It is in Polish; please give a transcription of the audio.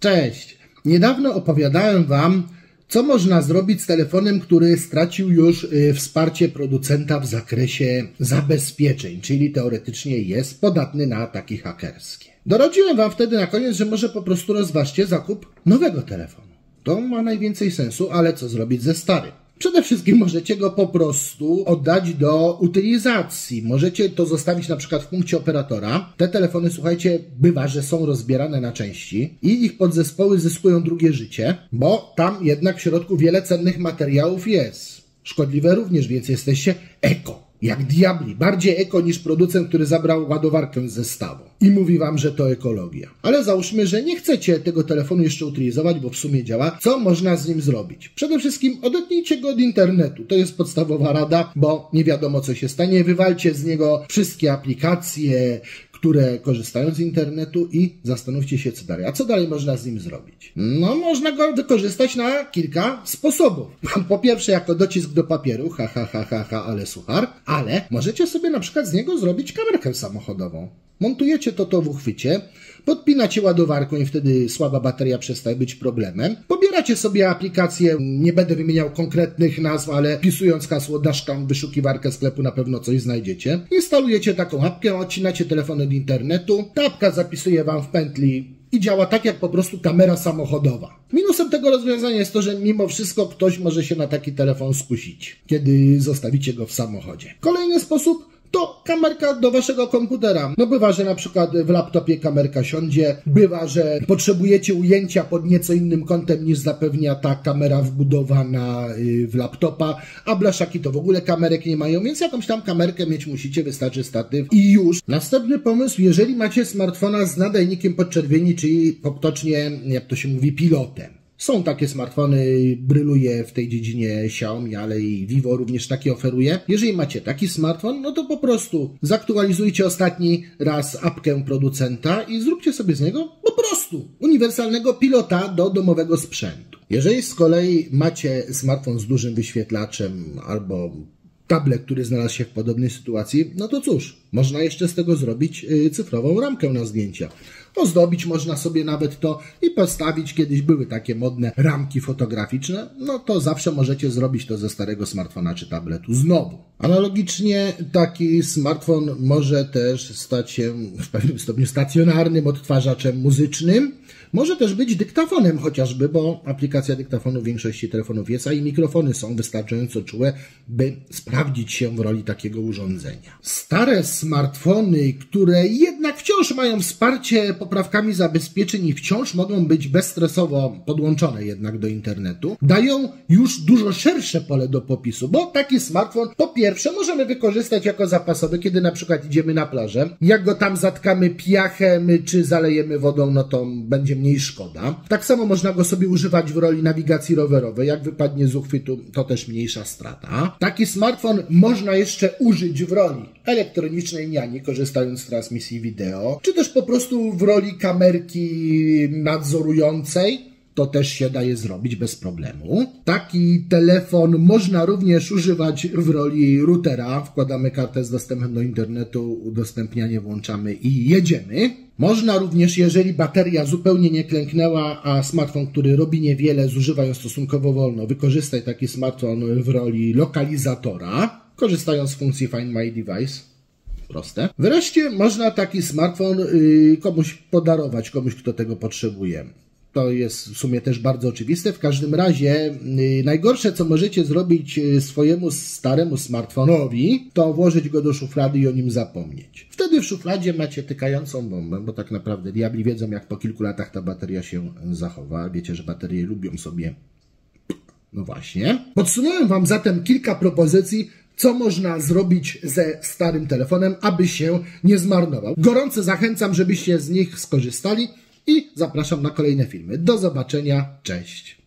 Cześć! Niedawno opowiadałem Wam, co można zrobić z telefonem, który stracił już wsparcie producenta w zakresie zabezpieczeń, czyli teoretycznie jest podatny na ataki hakerskie. Doradziłem Wam wtedy na koniec, że może po prostu rozważcie zakup nowego telefonu. To ma najwięcej sensu, ale co zrobić ze starym? Przede wszystkim możecie go po prostu oddać do utylizacji. Możecie to zostawić na przykład w punkcie operatora. Te telefony, słuchajcie, bywa, że są rozbierane na części i ich podzespoły zyskują drugie życie, bo tam jednak w środku wiele cennych materiałów jest. Szkodliwe również, więc jesteście eko. Jak diabli. Bardziej eko niż producent, który zabrał ładowarkę z zestawu. I mówi Wam, że to ekologia. Ale załóżmy, że nie chcecie tego telefonu jeszcze utylizować, bo w sumie działa. Co można z nim zrobić? Przede wszystkim odetnijcie go od internetu. To jest podstawowa rada, bo nie wiadomo, co się stanie. Wywalcie z niego wszystkie aplikacje, które korzystają z internetu i zastanówcie się, co dalej. A co dalej można z nim zrobić? No, można go wykorzystać na kilka sposobów. Po pierwsze, jako docisk do papieru, ale suchar, ale możecie sobie na przykład z niego zrobić kamerkę samochodową. Montujecie to w uchwycie, podpinacie ładowarką i wtedy słaba bateria przestaje być problemem. Pobieracie sobie aplikację, nie będę wymieniał konkretnych nazw, ale wpisując hasło dashcam wyszukiwarkę sklepu na pewno coś znajdziecie. Instalujecie taką apkę, odcinacie telefon od internetu, ta apka zapisuje Wam w pętli i działa tak jak po prostu kamera samochodowa. Minusem tego rozwiązania jest to, że mimo wszystko ktoś może się na taki telefon skusić, kiedy zostawicie go w samochodzie. Kolejny sposób to kamerka do Waszego komputera. No bywa, że na przykład w laptopie kamerka siądzie, bywa, że potrzebujecie ujęcia pod nieco innym kątem niż zapewnia ta kamera wbudowana w laptopa, a blaszaki to w ogóle kamerek nie mają, więc jakąś tam kamerkę mieć musicie, wystarczy statyw i już. Następny pomysł, jeżeli macie smartfona z nadajnikiem podczerwieni, czyli potocznie, jak to się mówi, pilotem. Są takie smartfony, bryluje w tej dziedzinie Xiaomi, ale i Vivo również takie oferuje. Jeżeli macie taki smartfon, no to po prostu zaktualizujcie ostatni raz apkę producenta i zróbcie sobie z niego po prostu uniwersalnego pilota do domowego sprzętu. Jeżeli z kolei macie smartfon z dużym wyświetlaczem albo tablet, który znalazł się w podobnej sytuacji, no to cóż, można jeszcze z tego zrobić cyfrową ramkę na zdjęcia. Ozdobić można sobie nawet to i postawić. Kiedyś były takie modne ramki fotograficzne, no to zawsze możecie zrobić to ze starego smartfona czy tabletu znowu. Analogicznie taki smartfon może też stać się w pewnym stopniu stacjonarnym odtwarzaczem muzycznym. Może też być dyktafonem chociażby, bo aplikacja dyktafonu w większości telefonów jest, a i mikrofony są wystarczająco czułe, by sprawdzić się w roli takiego urządzenia. Stare smartfony, które jednak wciąż mają wsparcie poprawkami zabezpieczeń i wciąż mogą być bezstresowo podłączone jednak do internetu, dają już dużo szersze pole do popisu, bo taki smartfon po pierwsze możemy wykorzystać jako zapasowy, kiedy na przykład idziemy na plażę. Jak go tam zatkamy piachem czy zalejemy wodą, no to będzie mniej szkoda. Tak samo można go sobie używać w roli nawigacji rowerowej. Jak wypadnie z uchwytu, to też mniejsza strata. Taki smartfon można jeszcze użyć w roli elektronicznej niani, korzystając z transmisji wideo, czy też po prostu w roli kamerki nadzorującej. To też się daje zrobić bez problemu. Taki telefon można również używać w roli routera. Wkładamy kartę z dostępem do internetu, udostępnianie włączamy i jedziemy. Można również, jeżeli bateria zupełnie nie klęknęła, a smartfon, który robi niewiele, zużywa ją stosunkowo wolno, wykorzystać taki smartfon w roli lokalizatora, korzystając z funkcji Find My Device. Proste. Wreszcie można taki smartfon komuś podarować, komuś, kto tego potrzebuje. To jest w sumie też bardzo oczywiste. W każdym razie najgorsze, co możecie zrobić swojemu staremu smartfonowi, to włożyć go do szuflady i o nim zapomnieć. Wtedy w szufladzie macie tykającą bombę, bo tak naprawdę diabli wiedzą, jak po kilku latach ta bateria się zachowa. Wiecie, że baterie lubią sobie... No właśnie. Podsumowałem Wam zatem kilka propozycji, co można zrobić ze starym telefonem, aby się nie zmarnował. Gorąco zachęcam, żebyście z nich skorzystali. I zapraszam na kolejne filmy. Do zobaczenia. Cześć.